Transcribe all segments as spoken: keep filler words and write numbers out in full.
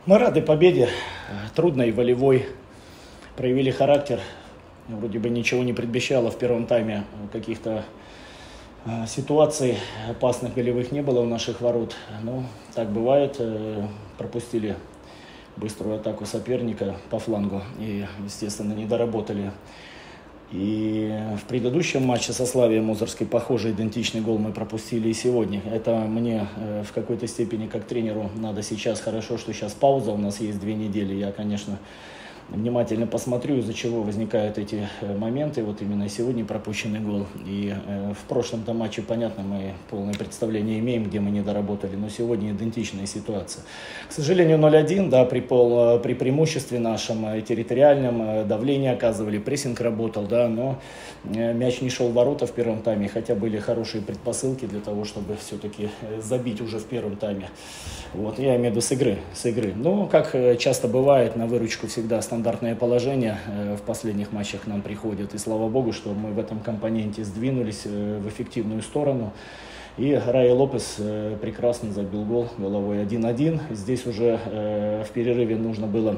Мы рады победе, трудной, волевой, проявили характер, вроде бы ничего не предвещало в первом тайме, каких-то ситуаций опасных голевых не было у наших ворот, но так бывает, пропустили быструю атаку соперника по флангу и, естественно, не доработали. И в предыдущем матче со Славией Мозырской похожий идентичный гол мы пропустили и сегодня. Это мне в какой-то степени как тренеру надо сейчас. Хорошо, что сейчас пауза, у нас есть две недели. Я, конечно, внимательно посмотрю, из-за чего возникают эти моменты. Вот именно сегодня пропущенный гол. И э, в прошлом-то матче, понятно, мы полное представление имеем, где мы не доработали. Но сегодня идентичная ситуация. К сожалению, ноль один, да, при, пол, при преимуществе нашем территориальном давление оказывали, прессинг работал, да, но мяч не шел в ворота в первом тайме. Хотя были хорошие предпосылки для того, чтобы все-таки забить уже в первом тайме. Вот, я имею в виду с игры. С игры. Но, как часто бывает, на выручку всегда стандартное положение в последних матчах нам приходит. И слава богу, что мы в этом компоненте сдвинулись в эффективную сторону. И Рай Лопес прекрасно забил гол головой один один. Здесь уже в перерыве нужно было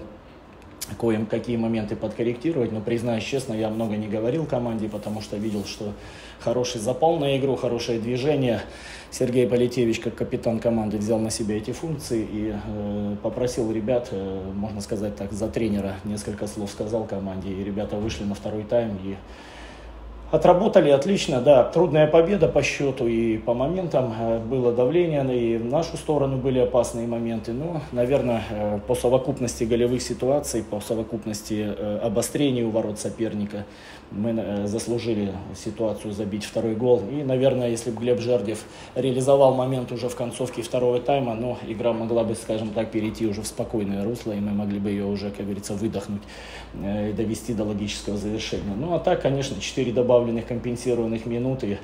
кое-какие моменты подкорректировать, но, признаюсь честно, я много не говорил команде, потому что видел, что хороший запал на игру, хорошее движение. Сергей Политевич, как капитан команды, взял на себя эти функции и э, попросил ребят, э, можно сказать так, за тренера несколько слов сказал команде, и ребята вышли на второй тайм и отработали отлично, да, трудная победа по счету и по моментам, было давление, и в нашу сторону были опасные моменты, но, наверное, по совокупности голевых ситуаций, по совокупности обострений у ворот соперника мы заслужили ситуацию забить второй гол. И, наверное, если бы Глеб Жердев реализовал момент уже в концовке второго тайма, но игра могла бы, скажем так, перейти уже в спокойное русло, и мы могли бы ее уже, как говорится, выдохнуть и довести до логического завершения. Ну, а так, конечно, четыре добавленных компенсированных минут, и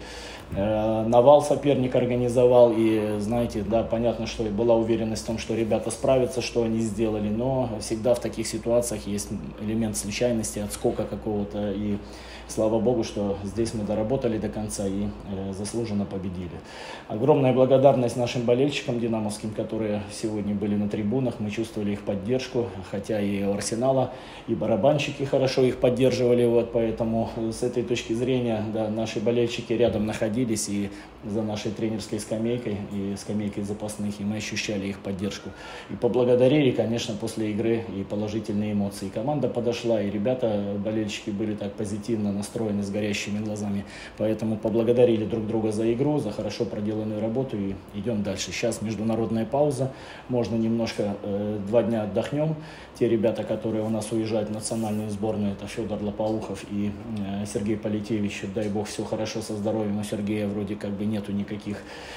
э, навал соперник организовал, и, знаете, да, понятно, что была уверенность в том, что ребята справятся, что они сделали, но всегда в таких ситуациях есть элемент случайности, отскока какого-то, и слава богу, что здесь мы доработали до конца и э, заслуженно победили. Огромная благодарность нашим болельщикам динамовским, которые сегодня были на трибунах. Мы чувствовали их поддержку, хотя и у Арсенала, и барабанщики хорошо их поддерживали. Вот, поэтому с этой точки зрения, да, наши болельщики рядом находились и за нашей тренерской скамейкой, и скамейкой запасных, и мы ощущали их поддержку. И поблагодарили, конечно, после игры и положительные эмоции. И команда подошла, и ребята, болельщики, были так позитивно настроены, с горящими глазами. Поэтому поблагодарили друг друга за игру, за хорошо проделанную работу, и идем дальше. Сейчас международная пауза, можно немножко, э, два дня отдохнем. Те ребята, которые у нас уезжают в национальную сборную, это Федор Лопоухов и э, Сергей Политевич. Дай бог, все хорошо со здоровьем. У Сергея вроде как бы нету никаких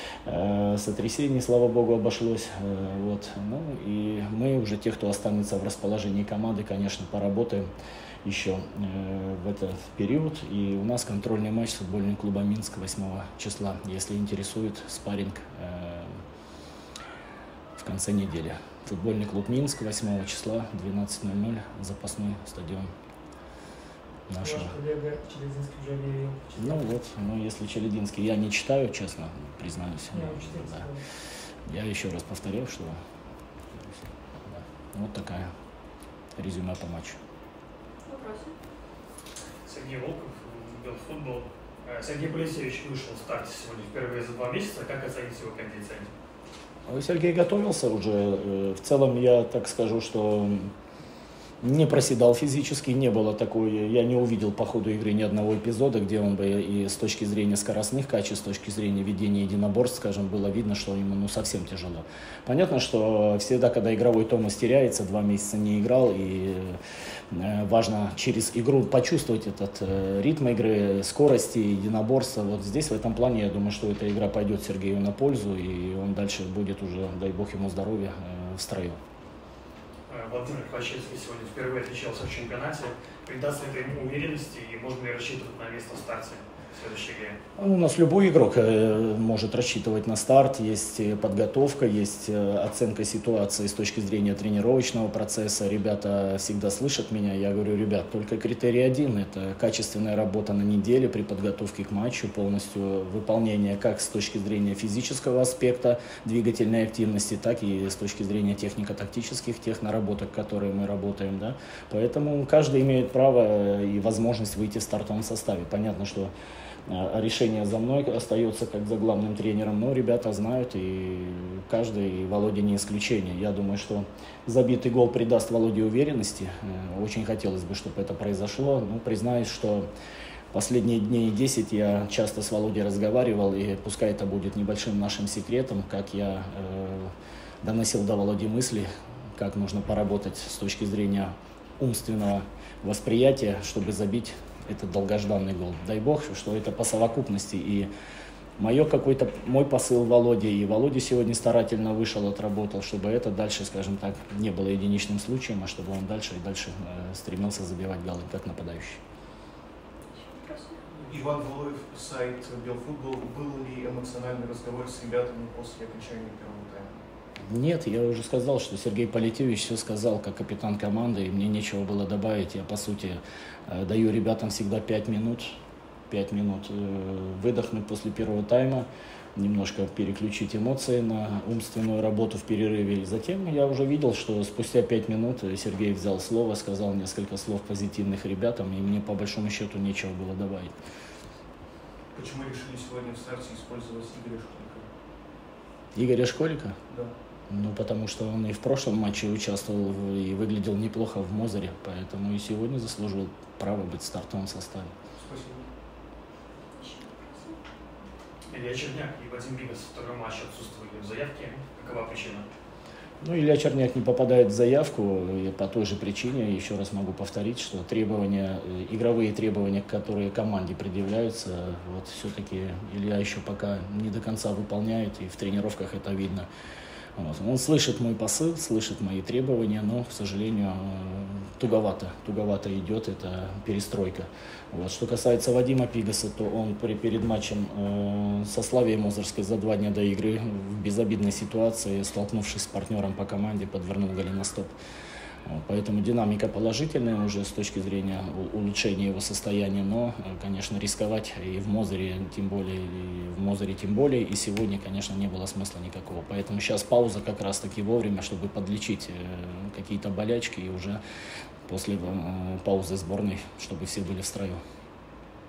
э, сотрясений, слава богу, обошлось. Э, вот. Ну и мы уже, те, кто останется в расположении команды, конечно, поработаем еще э, в этот период. И у нас контрольный матч с футбольным клубом Минск восьмого числа, если интересует, спарринг э, в конце недели. Футбольный клуб Минск восьмого числа, двенадцать ноль ноль, запасной стадион нашего. Ваш коллега Челядинский уже объявил. Ну вот, ну если Челядинский, я не читаю, честно, признаюсь. Я, да. Я еще раз повторяю, что да, вот такая резюме по матчу. Вопросы? Сергей Волков, Белфутбол. Сергей Полисевич вышел в старте сегодня впервые за два месяца. Как оценить его кондиционер? Сергей готовился уже. В целом, я так скажу, что не проседал физически, не было такой, я не увидел по ходу игры ни одного эпизода, где он бы и с точки зрения скоростных качеств, с точки зрения ведения единоборств, скажем, было видно, что ему ну, совсем тяжело. Понятно, что всегда, когда игровой тонус теряется, два месяца не играл, и важно через игру почувствовать этот ритм игры, скорости, единоборства. Вот здесь, в этом плане, я думаю, что эта игра пойдет Сергею на пользу, и он дальше будет уже, дай бог ему здоровья, в строю. Владимир Хвощевский сегодня впервые отличался в чемпионате. Придаст ли это ему уверенности и можно ли рассчитывать на место в старте в следующей игре? У нас любой игрок может рассчитывать на старт, есть подготовка, есть оценка ситуации с точки зрения тренировочного процесса. Ребята всегда слышат меня, я говорю, ребят, только критерий один – это качественная работа на неделе при подготовке к матчу, полностью выполнение как с точки зрения физического аспекта двигательной активности, так и с точки зрения технико-тактических тех наработок, которые мы работаем. Да? Поэтому каждый имеет право и возможность выйти в стартовом составе. Понятно, что решение за мной остается как за главным тренером, но ребята знают, и каждый, и Володя не исключение. Я думаю, что забитый гол придаст Володе уверенности. Очень хотелось бы, чтобы это произошло. Ну, признаюсь, что последние дней десять я часто с Володей разговаривал, и пускай это будет небольшим нашим секретом, как я э, доносил до Володи мысли, как нужно поработать с точки зрения умственного восприятия, чтобы забить этот долгожданный гол. Дай бог, что это по совокупности. И мое какой-то, мой посыл Володе, и Володя сегодня старательно вышел, отработал, чтобы это дальше, скажем так, не было единичным случаем, а чтобы он дальше и дальше э, стремился забивать голы, как нападающий. Иван Валуев, сайт Белфутбол. Был ли эмоциональный разговор с ребятами после окончания первого тайма? Нет, я уже сказал, что Сергей Политевич все сказал как капитан команды, и мне нечего было добавить. Я, по сути, даю ребятам всегда пять минут, пять минут выдохнуть после первого тайма, немножко переключить эмоции на умственную работу в перерыве. И затем я уже видел, что спустя пять минут Сергей взял слово, сказал несколько слов позитивных ребятам, и мне по большому счету нечего было добавить. Почему решили сегодня в старте использовать Игоря Школика? Игоря Школика? Да. Ну, потому что он и в прошлом матче участвовал и выглядел неплохо в Мозыре, поэтому и сегодня заслужил право быть в стартовом составе. Спасибо. Илья Черняк и Вадим Бигас в втором матче отсутствовали в заявке. Какова причина? Ну, Илья Черняк не попадает в заявку и по той же причине, еще раз могу повторить, что требования, игровые требования, которые команде предъявляются, вот все-таки Илья еще пока не до конца выполняет, и в тренировках это видно. Вот. Он слышит мой посыл, слышит мои требования, но, к сожалению, туговато, туговато идет эта перестройка. Вот. Что касается Вадима Пигаса, то он при, перед матчем э, со Славией Мозырской за два дня до игры в безобидной ситуации, столкнувшись с партнером по команде, подвернул голеностоп. Вот. Поэтому динамика положительная уже с точки зрения улучшения его состояния, но, конечно, рисковать и в Мозыре тем более, и в Мозыре тем более, и сегодня, конечно, не было смысла никакого. Поэтому сейчас пауза как раз-таки вовремя, чтобы подлечить какие-то болячки, и уже после паузы сборной, чтобы все были в строю.